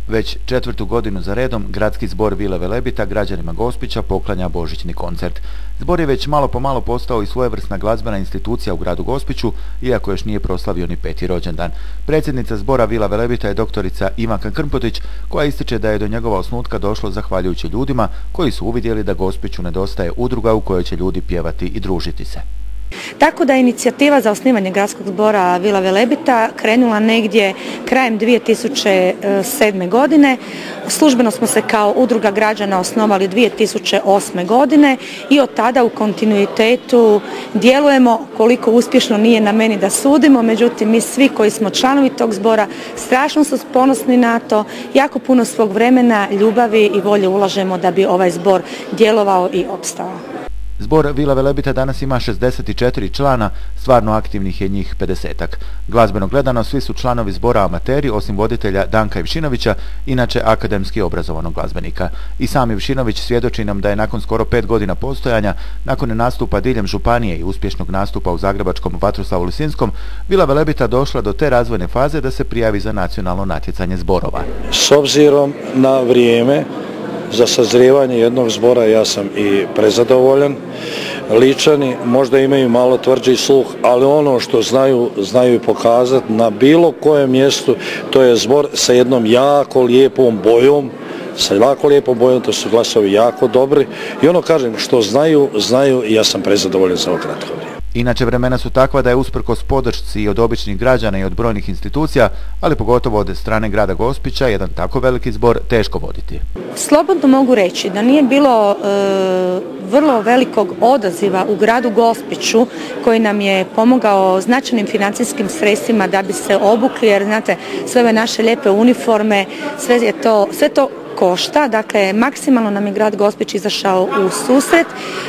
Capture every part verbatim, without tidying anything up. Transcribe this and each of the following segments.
Već četvrtu godinu za redom Gradski zbor Vile Velebita građanima Gospića poklanja božićni koncert. Zbor je već malo po malo postao i svojevrsna glazbena institucija u gradu Gospiću, iako još nije proslavio ni peti rođendan. Predsjednica zbora Vila Velebita je doktorica Ivanka Krmpotić, koja ističe da je do njegova osnutka došlo zahvaljujući ljudima koji su uvidjeli da Gospiću nedostaje udruga u kojoj će ljudi pjevati i družiti se. Tako da je inicijativa za osnivanje Gradskog zbora Vila Velebita krenula negdje krajem dvije tisuće sedme. godine. Službeno smo se kao udruga građana osnovali dvije tisuće osme. godine i od tada u kontinuitetu djelujemo. Koliko uspješno nije na meni da sudimo, međutim mi svi koji smo članovi tog zbora strašno su ponosni na to, jako puno svog vremena, ljubavi i volje ulažemo da bi ovaj zbor djelovao i opstao. Zbor Vila Velebita danas ima šezdeset četiri člana, stvarno aktivnih je njih pedesetak. Glazbeno gledano svi su članovi zbora amateri, osim voditelja Danka Ivšinovića, inače akademski obrazovanog glazbenika. I sam Ivšinović svjedoči nam da je nakon skoro pet godina postojanja, nakon nastupa diljem županije i uspješnog nastupa u zagrebačkom Vatroslavu Lisinskom, Vila Velebita došla do te razvojne faze da se prijavi za nacionalno natjecanje zborova. S obzirom na vrijeme za sazrijevanje jednog zbora ja sam i prezadovoljan. Ličani možda imaju malo tvrđi sluh, ali ono što znaju, znaju i pokazati na bilo kojem mjestu, to je zbor sa jednom jako lijepom bojom, sa jako lijepom bojom, to su glasovi jako dobri i ono kažem što znaju, znaju i ja sam prezadovoljan za ovo kratko vrijeme. Inače vremena su takva da je usprkos podršci i od običnih građana i od brojnih institucija, ali pogotovo od strane grada Gospića, jedan tako veliki zbor teško voditi. Slobodno mogu reći da nije bilo e, vrlo velikog odaziva u gradu Gospiću koji nam je pomogao značajnim financijskim sredstvima da bi se obukli, jer znate sve ove naše lijepe uniforme, sve je to, sve to košta, dakle maksimalno nam je grad Gospić izašao u susret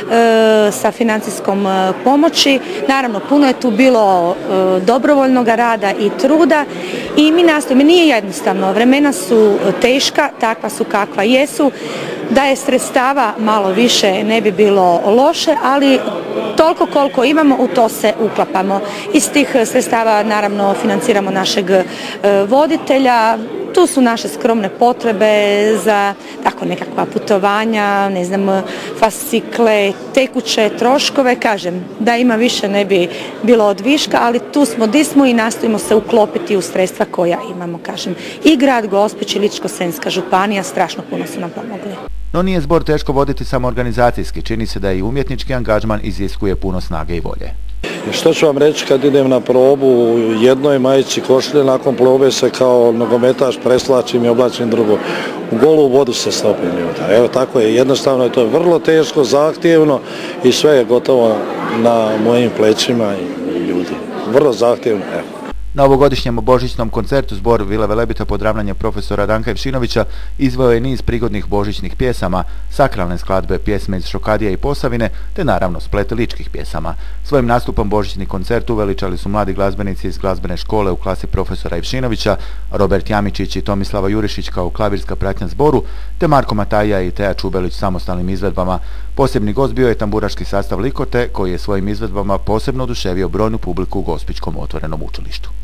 e, sa financijskom e, pomoći. Naravno, puno je tu bilo e, dobrovoljnog rada i truda i mi nastojimo, nije jednostavno, vremena su teška, takva su kakva jesu, da je sredstava malo više ne bi bilo loše, ali toliko koliko imamo u to se uklapamo. Iz tih sredstava naravno financiramo našeg e, voditelja. Tu su naše skromne potrebe za tako nekakva putovanja, ne znam, fascikle, tekuće troškove, kažem, da ima više ne bi bilo od viška, ali tu smo di smo i nastojimo se uklopiti u sredstva koja imamo, kažem. I grad Gospić i Ličko-senjska županija strašno puno su nam pomogli. No nije zbor teško voditi samo organizacijski, čini se da i umjetnički angažman iziskuje puno snage i volje. Što ću vam reći kad idem na probu u jednoj majici košulje, nakon probe se kao nogometaš preslačim i oblačim drugo. U golu vodu se stopim. Evo tako je, jednostavno je to vrlo teško, zahtjevno i sve je gotovo na mojim plećima i ljudi. Vrlo zahtjevno, evo. Na ovogodišnjem božićnom koncertu zbor Vile Velebita pod ravnanjem profesora Danka Ivšinovića izveo je niz prigodnih božićnih pjesama, sakralne skladbe, pjesme iz Šokadije i Posavine, te naravno splet ličkih pjesama. Svojim nastupom božićni koncert uveličali su mladi glazbenici iz glazbene škole u klasi profesora Ivšinovića, Robert Jamičić i Tomislava Jurišić kao klavirska pratnja zboru, te Marko Matajja i Teja Čubelić samostalnim izvedbama. Posebni gost bio je tamburaški sastav Likote, koji je svojim izvedbama posebno oduševio brojnu publiku u Gospićkom otvorenom učilištu.